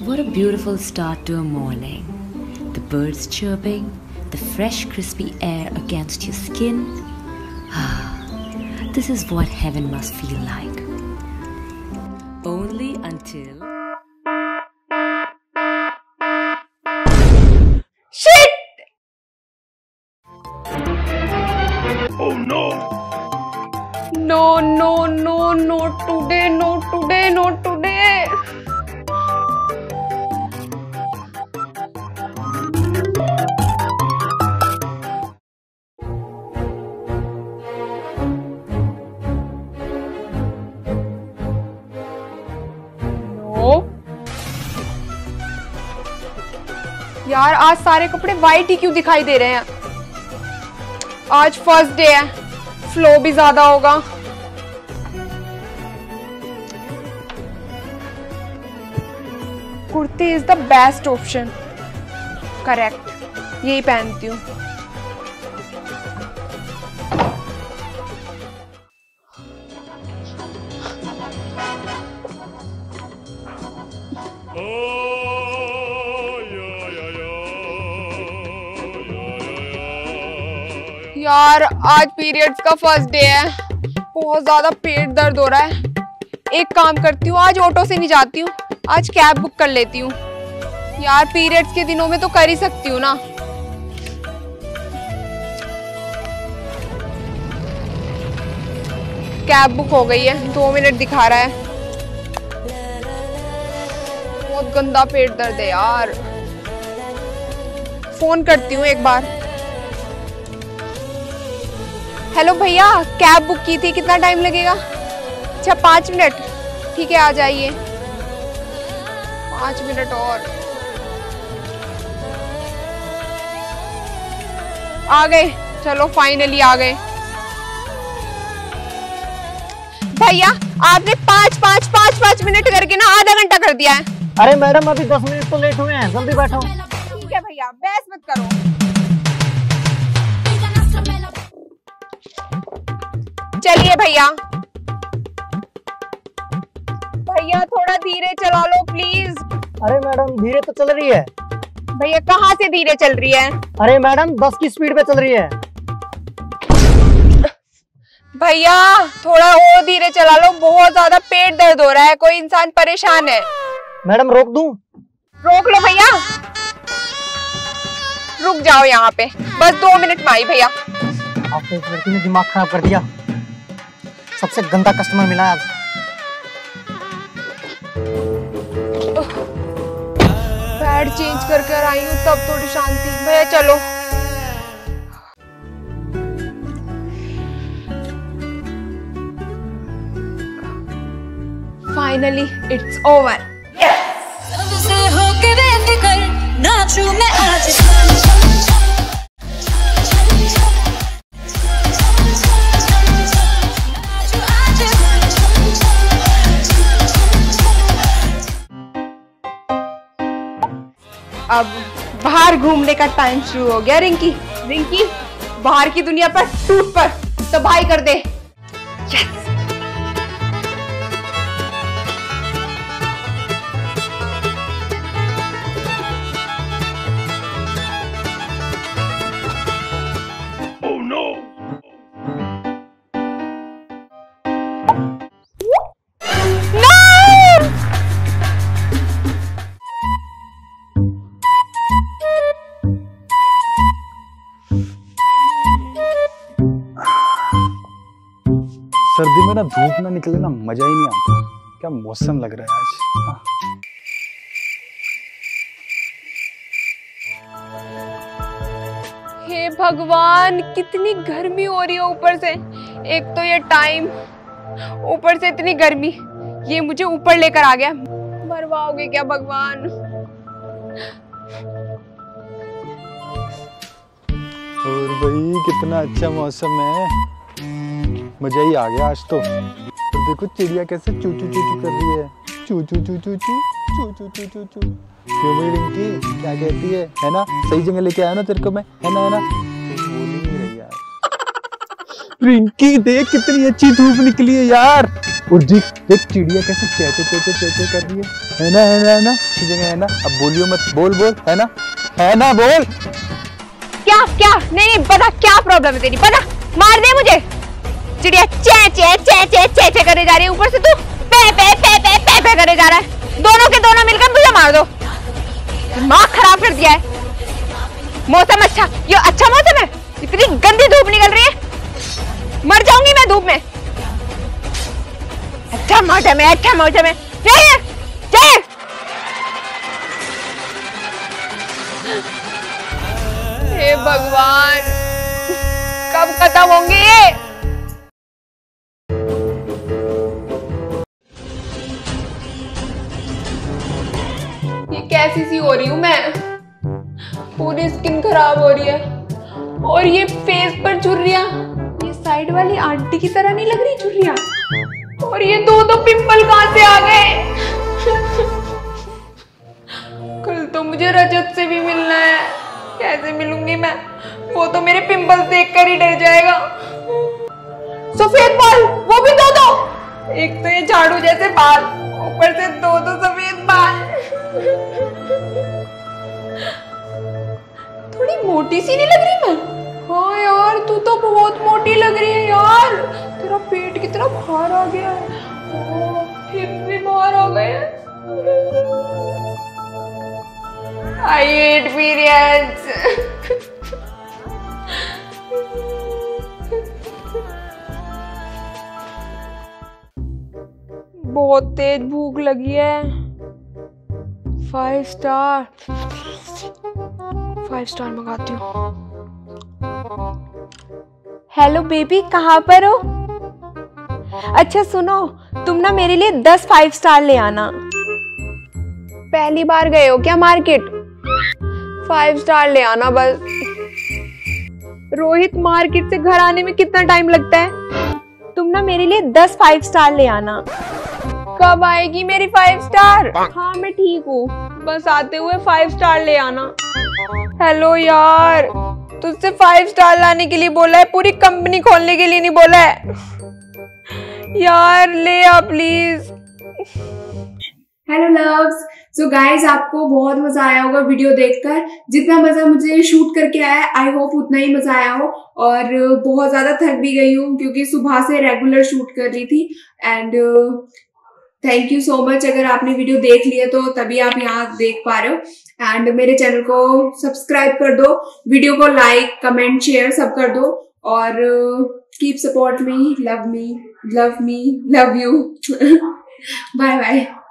What a beautiful start to a morning. The birds chirping, the fresh crispy air against your skin. This is what heaven must feel like. Only until... Shit! Oh no! No, not today, not today, not today. यार आज सारे कपड़े white ही क्यों दिखाई दे रहे हैं? आज first day है, फ्लो भी ज्यादा होगा। Kurti is the best option. Correct, यही पहनती हूँ। यार आज पीरियड्स का फर्स्ट डे है, बहुत ज्यादा पेट दर्द हो रहा है। एक काम करती हूँ, आज ऑटो से नहीं जाती हूँ, आज कैब बुक कर लेती हूँ। यार पीरियड्स के दिनों में तो कर ही सकती हूँ ना। कैब बुक हो गई है, 2 मिनट दिखा रहा है। बहुत गंदा पेट दर्द है यार। फोन करती हूँ एक बार। हेलो भैया, कैब बुक की थी, कितना टाइम लगेगा? अच्छा 5 मिनट, ठीक है आ जाइए। 5 मिनट और। आ गए, चलो फाइनली आ गए। भैया आपने 5 मिनट करके ना आधा घंटा कर दिया है। अरे मैडम अभी 10 मिनट तो लेट हुए हैं, जल्दी बैठो। ठीक है भैया, बहस मत करो। चलिए भैया। भैया थोड़ा धीरे चला लो प्लीज। अरे मैडम धीरे तो चल रही है। भैया कहाँ से धीरे चल रही है? अरे मैडम 10 की स्पीड पे चल रही है। भैया थोड़ा और धीरे चला लो, बहुत ज्यादा पेट दर्द हो रहा है, कोई इंसान परेशान है। मैडम रोक दूं? रोक लो भैया, रुक जाओ यहाँ पे, बस 2 मिनट में आई भैया। आपने इस लड़की ने दिमाग खराब कर दिया, सबसे गंदा कस्टमर मिला आज। पैड चेंज करके आई हूँ तब थोड़ी शांति। भैया चलो। Finally it's over. सबसे होके बेफिक्र नाचूं मैं आज। अब बाहर घूमने का टाइम शुरू हो गया। रिंकी रिंकी बाहर की दुनिया पर टूट पर तबाही कर दे। yes! Oh no! सर्दी में ना धूप ना निकले ना मजा ही नहीं आता। क्या मौसम लग रहा है आज। हे भगवान, कितनी गर्मी हो रही है ऊपर से। एक तो ये टाइम, ऊपर से इतनी गर्मी। ये मुझे ऊपर लेकर आ गया। मरवाओगे क्या भगवान? और भाई कितना अच्छा मौसम है, मजा ही आ गया आज तो। और देखो चिड़िया कैसे चू चू चू चू कर रही है। चू चू चू चू चू चू चू चू चू चू। क्यों भाई रिंकी क्या कहती है ना? सही जगह लेके आया ना तेरे को मैं, है ना? बोल ही नहीं रही यार। रिंकी देख कितनी अच्छी धूप निकली है यार। और देख चिड़िया कैसे चेचे चेचे चेचे कर रही है ना, है ना, है ना, ठीक है ना। अब बोलियो मत, बोल बोल, है ना, बोल। क्या क्या? नहीं बता, क्या प्रॉब्लम है तेरी? बता, मार दे मुझे। चिड़िया चे चे चे चे चे चे करे जा रही है, ऊपर से तू पे पे पे पे पे पे करे जा रहा है। दोनों के दोनों मिलकर मुझे मार दो। दिमाग खराब कर दिया है। मौसम अच्छा, ये अच्छा मौसम है। इतनी गंदी धूप निकल रही है, मर जाऊंगी मैं धूप में। अच्छा मौसम है, अच्छा मौसम है। चल हे भगवान, कब खत्म होंगे ये? कैसी सी हो रही हूँ मैं, पूरी स्किन खराब हो रही है। और ये फेस पर झुर्रियां, ये साइड वाली आंटी की तरह नहीं लग रही झुर्रियां? और ये दो पिंपल कहां से आ गए? कल तो मुझे रजत से भी मिलना है, कैसे मिलूंगी मैं? वो तो मेरे पिंपल देख कर ही डर जाएगा। सफेद बाल, वो भी दो। एक तो ये झाड़ू जैसे बाल, ऊपर से दो सफेद बाल। थोड़ी मोटी सी नहीं लग रही मैं? हाँ यार, तू तो बहुत मोटी लग रही है यार। तेरा पेट कितना बाहर आ गया है, हिप भी बाहर आ गए हैं। I hate periods. बहुत तेज भूख लगी है। 5 स्टार मंगाती हूँ। हेलो बेबी, कहाँ पर हो? अच्छा सुनो, तुम ना मेरे लिए 10 5 स्टार ले आना। पहली बार गए हो क्या मार्केट? 5 स्टार ले आना बस। रोहित, मार्केट से घर आने में कितना टाइम लगता है? तुम ना मेरे लिए 10 5 स्टार ले आना। कब आएगी मेरी 5 स्टार? हाँ मैं ठीक हूँ, बस आते हुए 5 स्टार ले आना। हेलो यार, तुझसे 5 स्टार लाने के लिए बोला है, पूरी कंपनी खोलने के लिए नहीं बोला है यार। ले आ please. Hello loves, so guys आपको बहुत मजा आया होगा वीडियो देखकर। जितना मजा मुझे शूट करके आया, आई होप उतना ही मजा आया हो। और बहुत ज्यादा थक भी गई हूँ क्योंकि सुबह से रेगुलर शूट कर रही थी। And thank you so much, अगर आपने वीडियो देख लिया तो तभी आप यहाँ देख पा रहे हो। एंड मेरे चैनल को सब्सक्राइब कर दो, वीडियो को लाइक कमेंट शेयर सब कर दो। और keep support me, love me, love you. Bye bye.